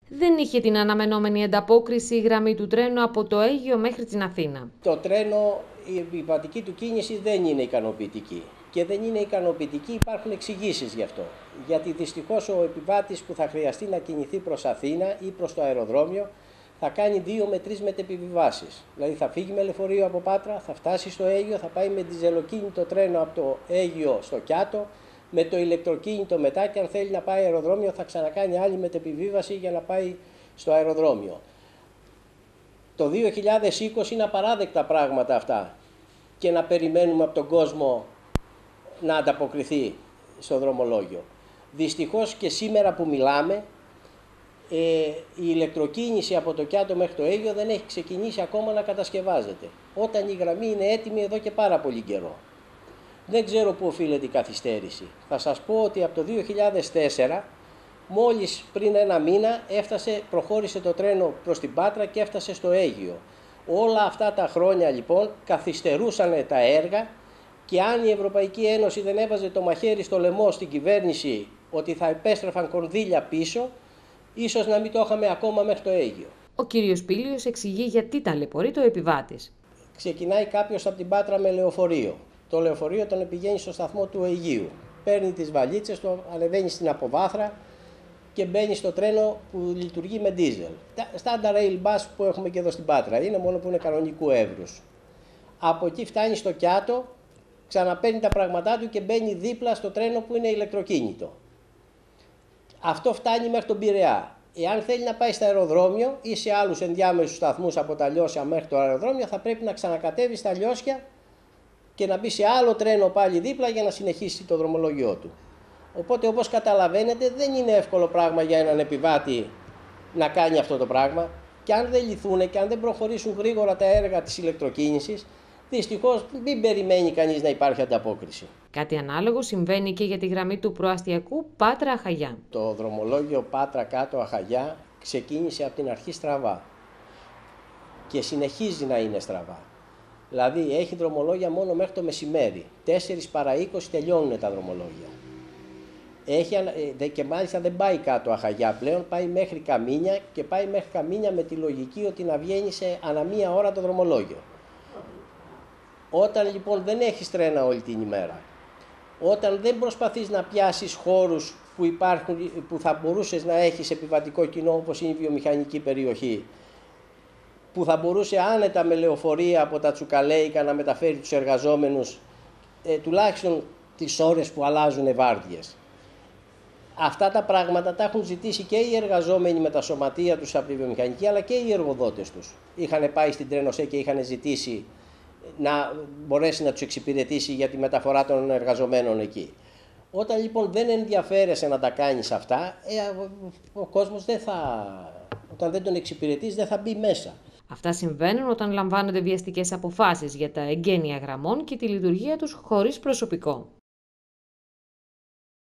δεν είχε την αναμενόμενη ανταπόκριση η γραμμή του τρένου από το Αίγυο μέχρι την Αθήνα. Το τρένο, η επιβατική του κίνηση δεν είναι ικανοποιητική. Και δεν είναι ικανοποιητική, υπάρχουν εξηγήσεις γι' αυτό. Γιατί δυστυχώς ο επιβάτης που θα χρειαστεί να κινηθεί προς Αθήνα ή προς το αεροδρόμιο θα κάνει 2 με 3 μετεπιβιβάσεις. Δηλαδή θα φύγει με λεωφορείο από Πάτρα, θα φτάσει στο Αίγυο, θα πάει με διζελοκίνητο τρένο από το Αίγυο στο Κιάτο, με το ηλεκτροκίνητο μετά και αν θέλει να πάει αεροδρόμιο θα ξανακάνει άλλη μετεπιβίβαση για να πάει στο αεροδρόμιο. Το 2020 είναι απαράδεκτα πράγματα αυτά και να περιμένουμε από τον κόσμο να ανταποκριθεί στο δρομολόγιο. Δυστυχώς και σήμερα που μιλάμε, η ηλεκτροκίνηση από το Κιάτο μέχρι το Αίγυο δεν έχει ξεκινήσει ακόμα να κατασκευάζεται. Όταν η γραμμή είναι έτοιμη εδώ και πάρα πολύ καιρό. Δεν ξέρω πού οφείλεται η καθυστέρηση. Θα σας πω ότι από το 2004, μόλις πριν ένα μήνα, προχώρησε το τρένο προς την Πάτρα και έφτασε στο Αίγυο. Όλα αυτά τα χρόνια λοιπόν καθυστερούσαν τα έργα και αν η Ευρωπαϊκή Ένωση δεν έβαζε το μαχαίρι στο λαιμό στην κυβέρνηση ότι θα επέστρεφαν κονδύλια πίσω, ίσως να μην το είχαμε ακόμα μέχρι το Αίγυο. Ο κύριος Πήλιος εξηγεί γιατί ταλαιπωρεί το επιβάτης. Ξεκινάει κάποιος από την Πάτρα με λεωφορείο. Το λεωφορείο τον πηγαίνει στο σταθμό του Αιγείου. Παίρνει τις βαλίτσες του, ανεβαίνει στην αποβάθρα και μπαίνει στο τρένο που λειτουργεί με ντίζελ. Standard rail bus που έχουμε και εδώ στην Πάτρα, είναι μόνο που είναι κανονικού εύρους. Από εκεί φτάνει στο Κιάτο, ξαναπαίρνει τα πράγματά του και μπαίνει δίπλα στο τρένο που είναι ηλεκτροκίνητο. Αυτό φτάνει μέχρι τον Πειραιά. Εάν θέλει να πάει στο αεροδρόμιο ή σε άλλους ενδιάμεσους σταθμούς από τα Λιώσια μέχρι το αεροδρόμιο, θα πρέπει να ξανακατέβει στα Λιώσια και να μπει σε άλλο τρένο πάλι δίπλα για να συνεχίσει το δρομολόγιο του. Οπότε, όπως καταλαβαίνετε, δεν είναι εύκολο πράγμα για έναν επιβάτη να κάνει αυτό το πράγμα. Και αν δεν λυθούν και αν δεν προχωρήσουν γρήγορα τα έργα της ηλεκτροκίνησης, δυστυχώς μην περιμένει κανείς να υπάρχει ανταπόκριση. Κάτι ανάλογο συμβαίνει και για τη γραμμή του προαστιακού Πάτρα-Αχαγιά. Το δρομολόγιο Πάτρα-Κάτω-Αχαγιά ξεκίνησε από την αρχή στραβά και συνεχίζει να είναι στραβά. Δηλαδή έχει δρομολόγια μόνο μέχρι το μεσημέρι. 4 παρά 20 τελειώνουν τα δρομολόγια. Και μάλιστα δεν πάει κάτω Αχαγιά πλέον, πάει μέχρι Καμίνια και πάει μέχρι Καμίνια με τη λογική ότι να βγαίνει ανά μία ώρα το δρομολόγιο. Όταν λοιπόν δεν έχεις τρένα όλη την ημέρα, όταν δεν προσπαθείς να πιάσεις χώρους που θα μπορούσες να έχεις επιβατικό κοινό όπως είναι η βιομηχανική περιοχή, που θα μπορούσε άνετα με λεωφορεία από τα Τσουκαλέικα να μεταφέρει τους εργαζόμενους τουλάχιστον τις ώρες που αλλάζουν βάρδιες. Αυτά τα πράγματα τα έχουν ζητήσει και οι εργαζόμενοι με τα σωματεία τους από τη βιομηχανική αλλά και οι εργοδότες τους. Είχαν πάει στην Τρένοσέ και είχαν ζητήσει να μπορέσει να τους εξυπηρετήσει για τη μεταφορά των εργαζομένων εκεί. Όταν λοιπόν δεν ενδιαφέρεσαι να τα κάνεις αυτά, ο κόσμος όταν δεν τον εξυπηρετείς δεν θα μπει μέσα. Αυτά συμβαίνουν όταν λαμβάνονται βιαστικές αποφάσεις για τα εγγένεια γραμμών και τη λειτουργία τους χωρίς προσωπικό.